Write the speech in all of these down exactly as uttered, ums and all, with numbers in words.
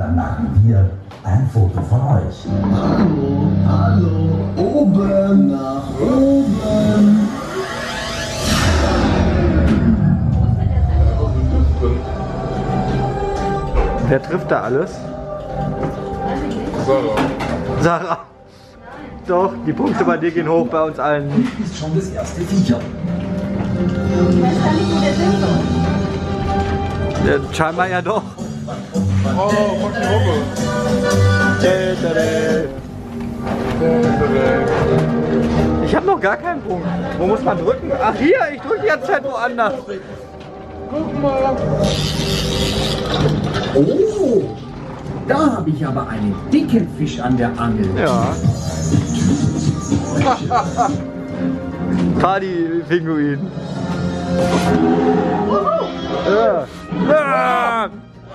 dann machen wir ein Foto von euch. Hallo, hallo, oben nach oben. Wer trifft da alles? Sarah. Sarah. Nein. Doch, die Punkte bei dir gehen hoch, bei uns allen nicht. Das ist schon das erste Viecher. Ich weiß gar nicht, wo der sind soll. Ja, scheinbar ja doch. Oh, fuck die Hoppe. Ich habe noch gar keinen Punkt. Wo muss man drücken? Ach hier, ich drücke die ganze Zeit woanders. Guck mal. Oh, da habe ich aber einen dicken Fisch an der Angel. Ja. Party-Pinguin. Ja. Ja.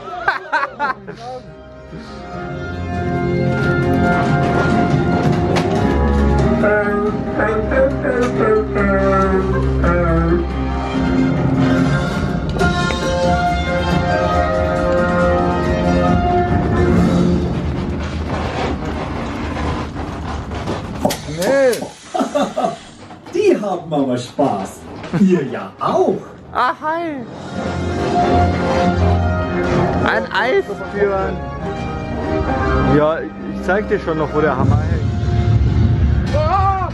Nee. Die haben aber Spaß. Ihr ja auch. Ah, hi. Ein Eisbjörn. Ja, ich zeig dir schon noch, wo der Hammer hängt. Ah!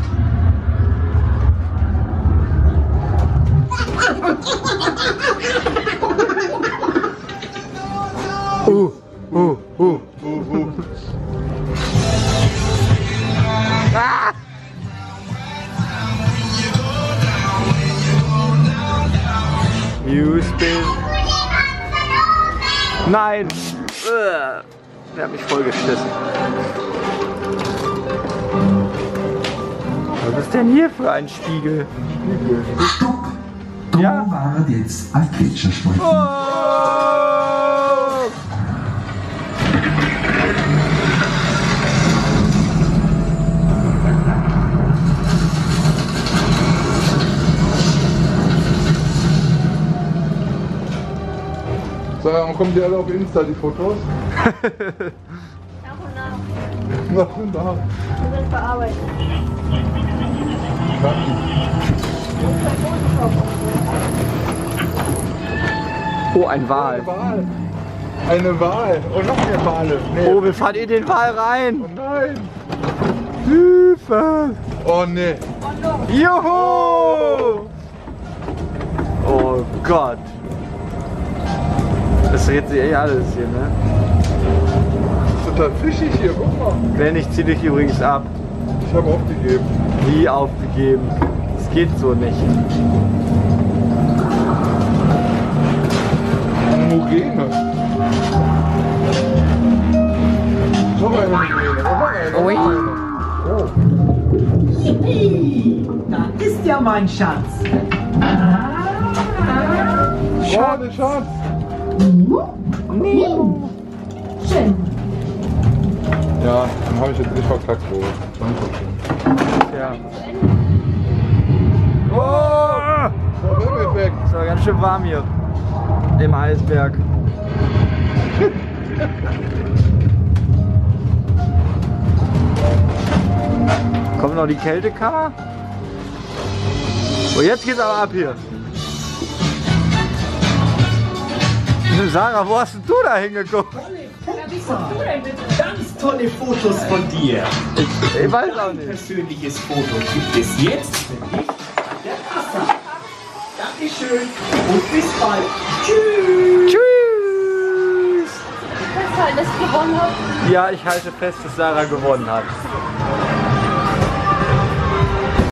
Uh, uh, uh. Uh, uh. Ah! You spin. Nein! Uah. Der hat mich voll geschissen. Was ist denn hier für ein Spiegel? Stopp! Du Ja? warst jetzt ein Gletschersport. Oh! So, warum kommen die alle auf Insta, die Fotos? Nach und nach. Nach und nach. Wir sind verarbeitet. Oh, ein Wal. Eine Wal. Eine Wal. Und noch mehr Wale. Nee. Oh, wir fahren in den Wal rein. Oh nein. Hilfe! Oh nee. Juhu! Oh Gott. Das dreht sich eh alles hier, ne? Total fischig hier, guck mal. Wenn ich zieh dich übrigens ab. Ich habe aufgegeben. Wie aufgegeben. Es geht so nicht. Homogene. Noch eine Homogene. Noch eine. Ui. Oh. Yippie! Da ist ja mein Schatz. Schade, Schatz. Nemo. Schön. Ja, dann habe ich jetzt nicht verkackt, wohl. Dankeschön. Ja. Oh! So, Wärmeeffekt. Es war ganz schön warm hier. Im Eisberg. Kommt noch die Kältekammer? Oh, jetzt geht's aber ab hier. Sarah, wo hast denn du da hingeguckt? Ganz tolle Fotos von dir. Ich, ich weiß auch Ein nicht. persönliches Foto gibt es jetzt für dich an der Kasse. Dankeschön und bis bald. Tschüss. Tschüss! Festhalten, dass ich gewonnen habe. Ja, ich halte fest, dass Sarah gewonnen hat.